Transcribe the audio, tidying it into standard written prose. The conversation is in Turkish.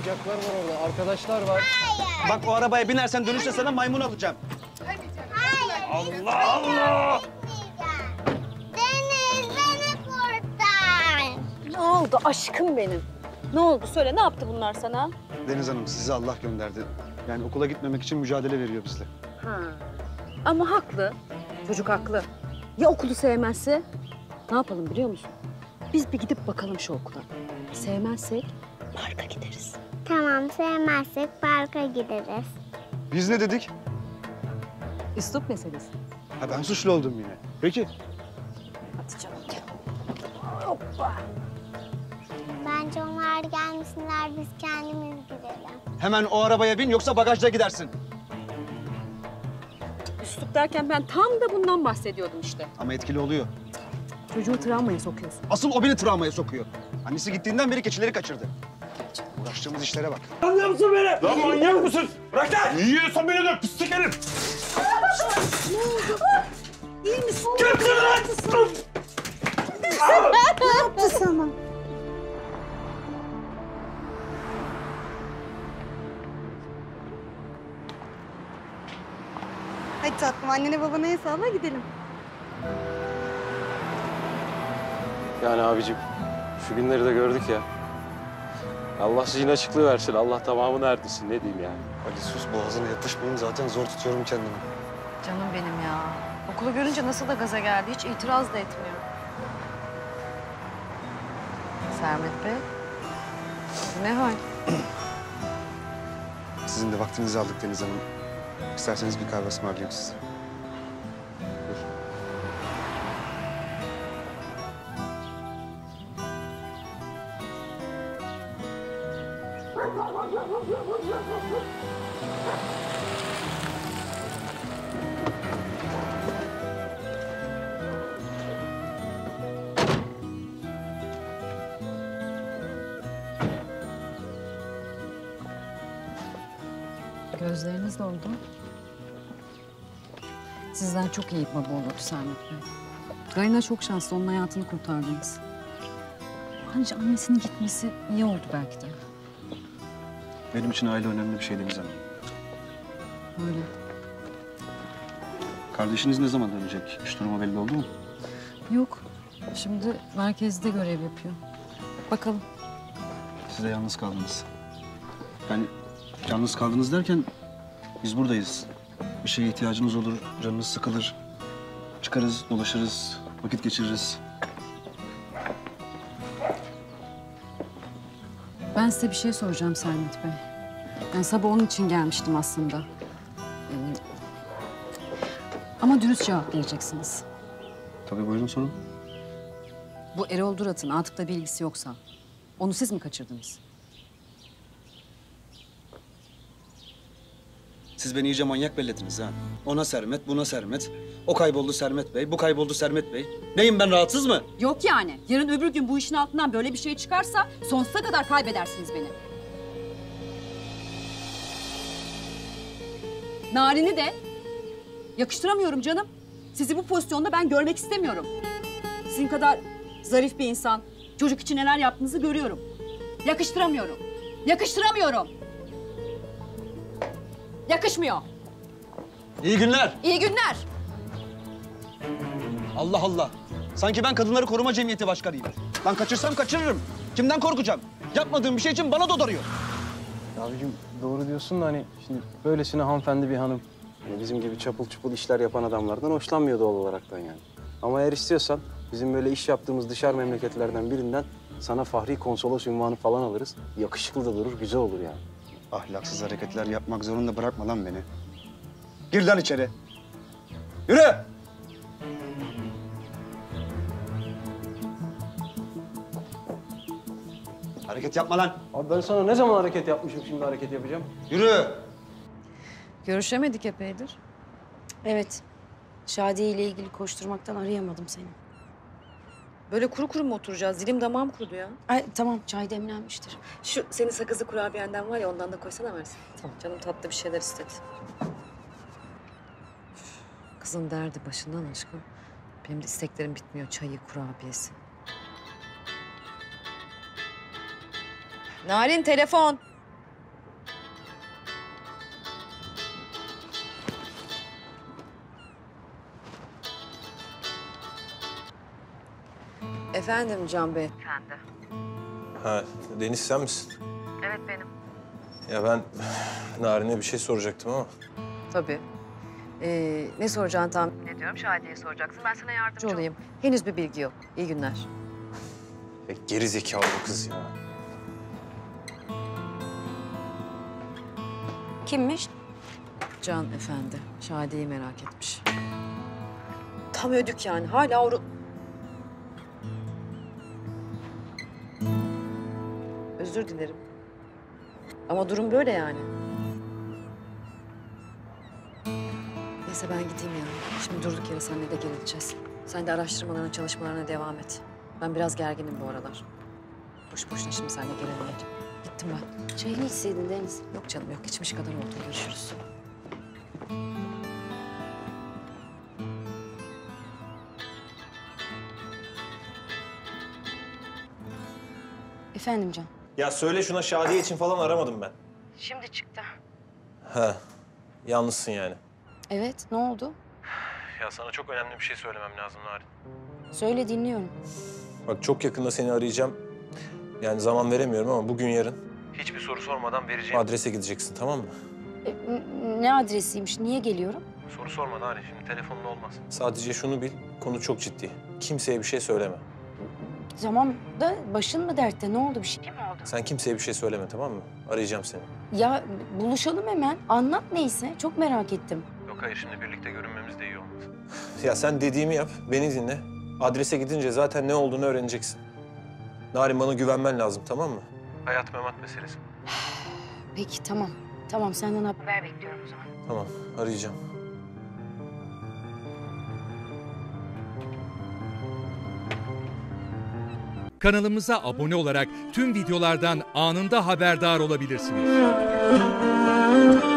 oyuncaklar var orada, arkadaşlar var. Hayır. Bak o arabaya binersen dönüşte sana maymun alacağım. Hayır. Allah Allah! Deniz beni kurtar. Ne oldu aşkım benim? Ne oldu? Söyle, ne yaptı bunlar sana? Deniz Hanım sizi Allah gönderdi. Yani okula gitmemek için mücadele veriyor bizle. Ha. Ama haklı. Çocuk haklı. Ya okulu sevmezse? Ne yapalım biliyor musun? Biz bir gidip bakalım şu okula. Sevmezsek parka gideriz. Tamam, sevmezsek parka gideriz. Biz ne dedik? Üslup meselesi. Ha ben suçlu oldum yine. Peki. Hadi canım. Hoppa. Bence onlar gelmesinler, biz kendimiz gidelim. Hemen o arabaya bin yoksa bagajda gidersin. Üslup derken ben tam da bundan bahsediyordum işte. Ama etkili oluyor. Çocuğu travmaya sokuyorsun. Asıl o beni travmaya sokuyor. Annesi gittiğinden beri keçileri kaçırdı. Uğraştığımız işlere bak. Anlıyor musun beni? Lan manyak mısın? Bırak lan! Yiyorsan beni de pislik herif! Ne oldu? İyi misin? Kimsin lan? Ne yaptı sana? Hadi tatlım, annene babana el salla gidelim. Yani abicim, şu günleri de gördük ya. Allah zihin açıklığı versin, Allah tamamını erdirsin. Ne diyeyim yani? Hadi sus boğazına yapışmayayım zaten zor tutuyorum kendimi. Canım benim ya. Okulu görünce nasıl da gaza geldi. Hiç itiraz da etmiyor. Sermet Bey. Bu ne hal? Sizin de vaktinizi aldık Deniz Hanım. İsterseniz bir kahve ısmarlayayım size. Gözleriniz doldu. Sizden çok iyi baba olurdu Sermet Bey. Galina çok şanslı, onun hayatını kurtardınız. Ayrıca annesinin gitmesi iyi oldu belki de. Benim için aile önemli bir şey Deniz Hanım. Öyle. Kardeşiniz ne zaman dönecek? İş durumu belli oldu mu? Yok, şimdi merkezde görev yapıyor. Bakalım. Siz de yalnız kaldınız. Yani yalnız kaldınız derken biz buradayız. Bir şeye ihtiyacınız olur, canınız sıkılır. Çıkarız, dolaşırız, vakit geçiririz. Ben size bir şey soracağım Sermet Bey. Ben sabah onun için gelmiştim aslında. Ama dürüst cevap vereceksiniz. Tabii buyurun sorun. Bu Erol Durat'ın Atıf'la bir ilgisi yoksa onu siz mi kaçırdınız? Siz beni iyice manyak bellediniz ha. Ona Sermet, buna Sermet. O kayboldu Sermet Bey, bu kayboldu Sermet Bey. Neyim ben, rahatsız mı? Yok yani. Yarın öbür gün bu işin altından böyle bir şey çıkarsa sonsuza kadar kaybedersiniz beni. Narin'i de yakıştıramıyorum canım. Sizi bu pozisyonda ben görmek istemiyorum. Sizin kadar zarif bir insan, çocuk için neler yaptığınızı görüyorum. Yakıştıramıyorum. Yakıştıramıyorum. Yakışmıyor. İyi günler. İyi günler. Allah Allah. Sanki ben Kadınları Koruma Cemiyeti başkanıyım. Lan kaçırsam kaçırırım. Kimden korkacağım? Yapmadığım bir şey için bana dodarıyor. Abicim doğru diyorsun da hani şimdi böylesine hanımefendi bir hanım. Yani bizim gibi çapul çupul işler yapan adamlardan hoşlanmıyor doğal olaraktan yani. Ama eğer istiyorsan bizim böyle iş yaptığımız dışarı memleketlerden birinden sana fahri konsolos unvanı falan alırız. Yakışıklı da durur, güzel olur yani. Ahlaksız hareketler yapmak zorunda bırakma lan beni. Gir lan içeri. Yürü! Hareket yapma lan. Abi ben sana ne zaman hareket yapmışım şimdi hareket yapacağım? Yürü! Görüşemedik epeydir. Evet. Şadiye ile ilgili koşturmaktan arayamadım seni. Böyle kuru kuru mu oturacağız? Dilim damağım kurudu ya. Ay tamam, çay demlenmiştir. Şu senin sakızlı kurabiyenden var ya, ondan da koysana versin. Tamam. Canım tatlı bir şeyler istedi. Kızın derdi başından aşkım. Benim de isteklerim bitmiyor. Çayı, kurabiyesi. Narin telefon. Efendim Can Bey. Ha, Deniz sen misin? Evet benim. Ya ben Narin'e bir şey soracaktım ama. Tabii. Ne soracağını tahmin ediyorum. Şadiye'ye soracaksın. Ben sana yardımcı olayım. Henüz bir bilgi yok. İyi günler. Geri zekalı bu kız ya. Kimmiş? Can Efendi. Şadiye'yi merak etmiş. Tam ödük yani. Hala Özür dilerim. Ama durum böyle yani. Neyse ben gideyim ya. Şimdi durduk yere seninle de gerileceğiz. Sen de araştırmalarına, çalışmalarına devam et. Ben biraz gerginim bu aralar. Boş boşuna şimdi seninle gerilmeyelim. Gittim ben. Çayını içseydin Deniz. Yok canım yok. İçmiş kadar oldu. Görüşürüz. Efendim Can. Ya söyle şuna, Şadiye için falan aramadım ben. Şimdi çıktı. Ha, yalnızsın yani. Evet, ne oldu? Ya sana çok önemli bir şey söylemem lazım Narin. Söyle dinliyorum. Bak çok yakında seni arayacağım. Yani zaman veremiyorum ama bugün yarın. Hiçbir soru sormadan vereceğim adrese gideceksin, tamam mı? Ne adresiymiş, niye geliyorum? Soru sorma Narin, şimdi telefonla olmaz. Sadece şunu bil, konu çok ciddi. Kimseye bir şey söyleme. Tamam da başın mı dertte? Ne oldu? Bir şey mi oldu? Sen kimseye bir şey söyleme, tamam mı? Arayacağım seni. Ya buluşalım hemen. Anlat neyse. Çok merak ettim. Yok hayır, şimdi birlikte görünmemiz de iyi olmaz. Ya sen dediğimi yap, beni dinle. Adrese gidince zaten ne olduğunu öğreneceksin. Narin, bana güvenmen lazım, tamam mı? Hayat memat meselesi. Peki tamam. Tamam senden haber bekliyorum o zaman. Tamam, arayacağım. Kanalımıza abone olarak tüm videolardan anında haberdar olabilirsiniz.